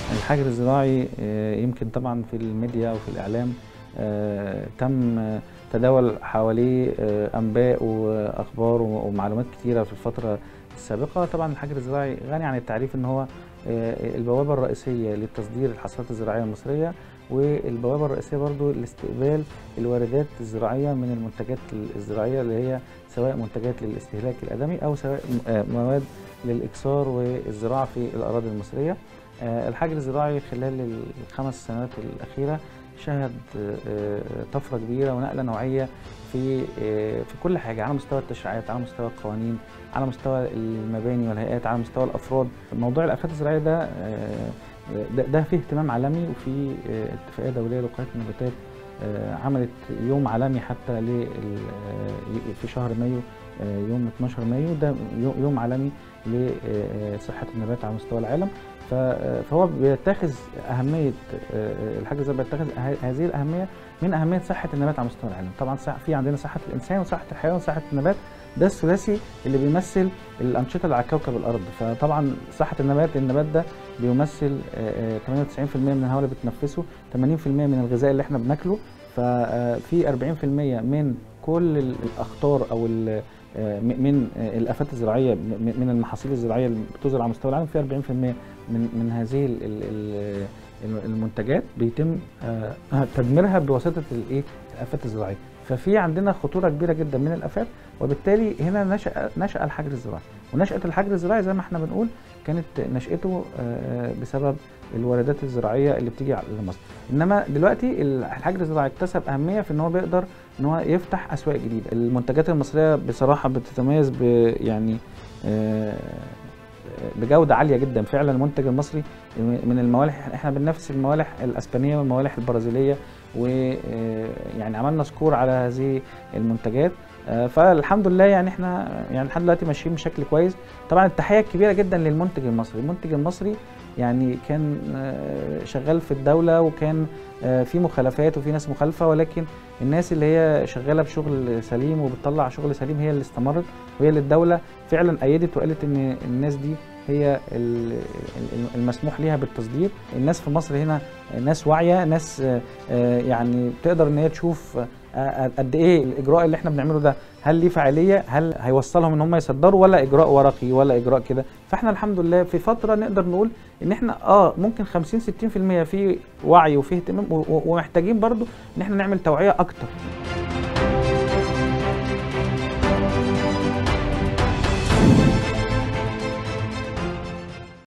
الحجر الزراعي يمكن طبعا في الميديا وفي الإعلام تم تداول حواليه أنباء وأخبار ومعلومات كتيرة في الفترة السابقة. طبعا الحجر الزراعي غني عن التعريف إن هو البوابة الرئيسية لتصدير الحصاد الزراعية المصرية، والبوابة الرئيسية برضو لاستقبال الواردات الزراعية من المنتجات الزراعية اللي هي سواء منتجات للاستهلاك الآدمي أو سواء مواد للإكسار والزراعة في الأراضي المصرية. الحجر الزراعي خلال الخمس سنوات الأخيرة شهد طفرة كبيرة ونقلة نوعية في كل حاجة، على مستوى التشريعات، على مستوى القوانين، على مستوى المباني والهيئات، على مستوى الأفراد. موضوع الآفات الزراعية ده فيه اهتمام عالمي، وفي اتفاقية دولية لوقاية النباتات عملت يوم عالمي حتى في شهر مايو، يوم 12 مايو، ده يوم عالمي لصحة النبات على مستوى العالم. فهو بيتخذ أهمية الحجر الزراعي، بيتخذ هذه الأهمية من أهمية صحة النبات على مستوى العالم. طبعا في عندنا صحة الإنسان وصحة الحيوان وصحة النبات، ده الثلاثي اللي بيمثل الأنشطة اللي على كوكب الأرض. فطبعا صحة النبات ده بيمثل 98% من الهواء اللي بتنفسه، 80% من الغذاء اللي احنا بناكله، ففي 40% من كل الأخطار أو من الآفات الزراعية، من المحاصيل الزراعية اللي بتزرع على مستوى العالم، في 40% من هذه المنتجات بيتم تدميرها بواسطة الآفات الزراعية. ففي عندنا خطورة كبيرة جدا من الآفات، وبالتالي هنا نشأ الحجر الزراعي. ونشأة الحجر الزراعي زي ما احنا بنقول كانت نشأته بسبب الواردات الزراعية اللي بتيجي لمصر. انما دلوقتي الحجر الزراعي اكتسب أهمية في ان هو بيقدر ان هو يفتح أسواق جديدة. المنتجات المصرية بصراحة بتتميز يعني بجودة عالية جدا. فعلا المنتج المصري من الموالح، احنا بننافس الموالح الاسبانية والموالح البرازيلية، ويعني عملنا سكور على هذه المنتجات. فالحمد لله يعني احنا لحد دلوقتي ماشيين بشكل كويس. طبعا التحية الكبيرة جدا للمنتج المصري. المنتج المصري يعني كان شغال في الدولة، وكان في مخالفات وفي ناس مخالفة، ولكن الناس اللي هي شغالة بشغل سليم وبتطلع شغل سليم هي اللي استمرت، وهي اللي الدولة فعلا أيدت وقالت ان الناس دي هي المسموح ليها بالتصدير. الناس في مصر هنا ناس واعية، ناس يعني تقدر ان هي تشوف قد ايه الاجراء اللي احنا بنعمله ده، هل ليه فاعليه، هل هيوصلهم ان هم يصدروا، ولا اجراء ورقي، ولا اجراء كده. فاحنا الحمد لله في فتره نقدر نقول ان احنا ممكن 50-60% في وعي وفي اهتمام، ومحتاجين برضو ان احنا نعمل توعيه اكتر.